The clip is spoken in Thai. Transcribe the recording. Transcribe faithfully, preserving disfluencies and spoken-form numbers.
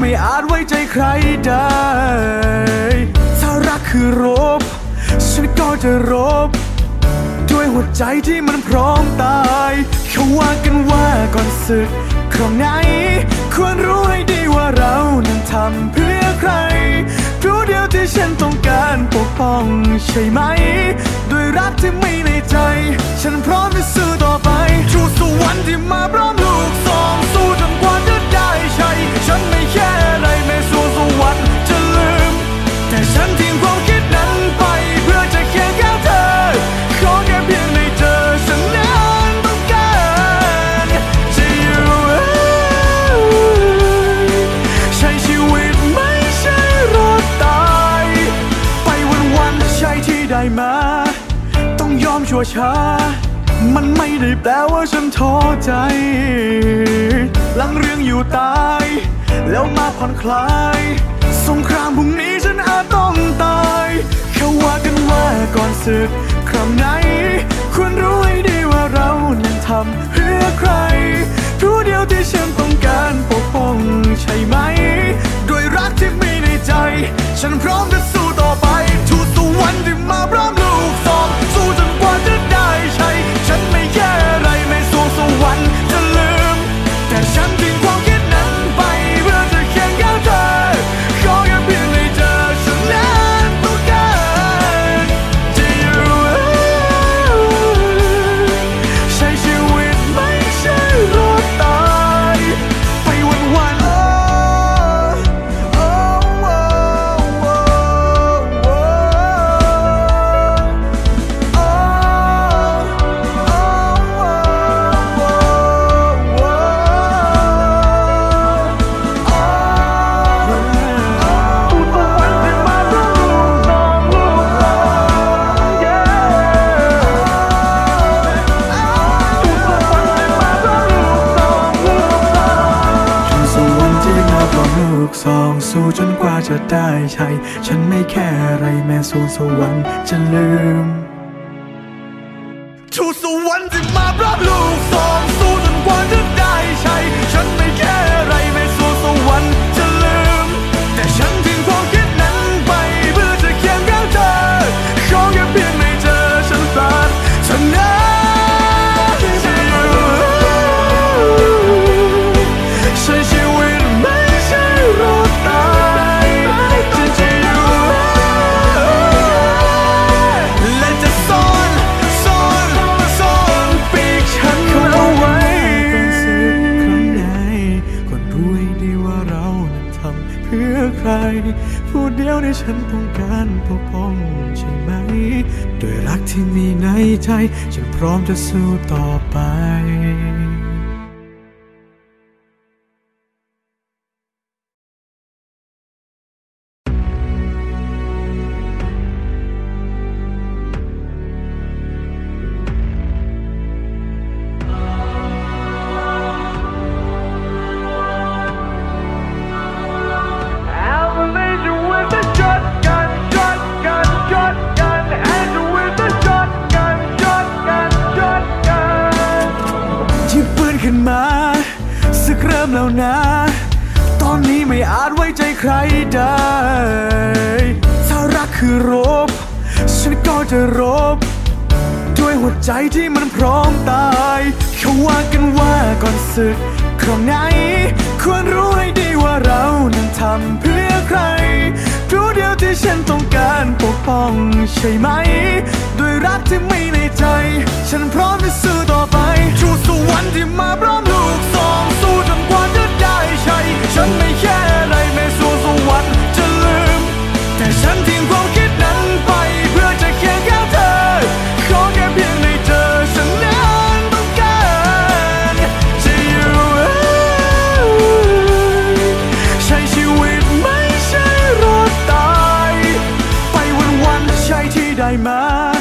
ไม่อาจไว้ใจใครได้ถ้ารักคือรบฉันก็จะรบด้วยหัวใจที่มันพร้อมตายเขาว่ากันว่าก่อนศึกครั้งไหนควรรู้ให้ดีว่าเรานั้นทำเพื่อใครรู้เดียวที่ฉันต้องการปกป้องใช่ไหมด้วยรักที่ไม่ในใจฉันพร้อมจะสู้ต่อไปชูสวรรค์ที่มาพร้อมลูกสองสู้จนกว่าจะได้ใช่ฉันไม่แค่อะไรแม้สู้สวรรค์จะลืมแต่ฉันทิ้งความคิดนั้นไปเพื่อจะเคียงข้างเธอขอแค่เพียงได้เจอฉันนั้นต้องการจะอยู่ใช้ชีวิตไม่ใช่รอดตายไปวันๆใช่ที่ได้มาต้องยอมชั่วช้ามันไม่ได้แปลว่าฉันท้อใจหลังเรื่องอยู่ตายแล้วมาผ่อนคลายสงครามพรุ่งนี้ฉันอาจต้องตายเขาว่ากันว่าก่อนศึกครั้งไหนควรรู้ให้ดีว่าเรานั้นทำเพื่อใครรู้เดียวที่ฉันต้องการปกป้องใช่ไหมด้วยรักที่มีในใจฉันพร้อมจะสู้ต่อไปทูตสวรรค์ที่มาพร้อมลูกสองสู้จนกว่าจะได้ใช่ฉันไม่แค่อะไรแม้สวงสวรรค์จะลืมแต่ฉันทิ้งความคิดนั้นไปเพื่อจะเคียงข้างเธอขอแค่เพียงได้เจอฉันนั้นต้องการจะอยู่ใช้ชีวิตไม่ใช่รอดตายไปวันๆสองสู้จนกว่าจะได้ใช่ฉันไม่แค่อะไรแม้สวงสวรรค์จะลืมทูตสวรรค์ที่มาพร้อมลูกสองสู้จนกว่าจะได้ใช่ฉันไม่แค่อะไรแม้สวงสวรรค์จะลืมแต่ฉันทิ้งความคิดนั้นไปเพื่อจะเคียงข้างเธอขอแค่เพียงได้เจอฉันผ่านฉันนั้นจะอยู่ใช้ชีวิตไม่ใช่รอดตายฉันจะอยู่และจะซ่อนซ่อนซ่อนปีกฉันเอาไว้ครั้งไหนก่อนรู้ให้ดีว่าเรานั้นทำเพื่อใครผู้เดียวในฉันต้องการปกป้องใช่ไหมด้วยรักที่มีในใจฉันพร้อมจะสู้ต่อไปขึ้นมาศึกเริ่มแล้วนะตอนนี้ไม่อาจไว้ใจใครได้ถ้ารักคือรบฉันก็จะรบด้วยหัวใจที่มันพร้อมตายเขาว่ากันว่าก่อนศึกครั้งไหนควรรู้ให้ดีว่าเรานั้นทำเพื่อใครรู้เดียวที่ฉันต้องการปกป้องใช่ไหมด้วยรักที่ไม่ในใจฉันพร้อมจะสู้ต่อไปชูสวรรค์ที่มาพร้อมลูกสองสู้จนกว่าจะได้ใช่ฉันไม่แค่อะไรแม้สวงสวรรค์จะลืมแต่ฉันทิ้งความคิดนั้นไปเพื่อจะเคียงข้างเธอขอแค่เพียงได้เจอฉันนั้นต้องการจะอยู่ใช้ชีวิตไม่ใช่รอดตายไปวันๆใช่ที่ได้มา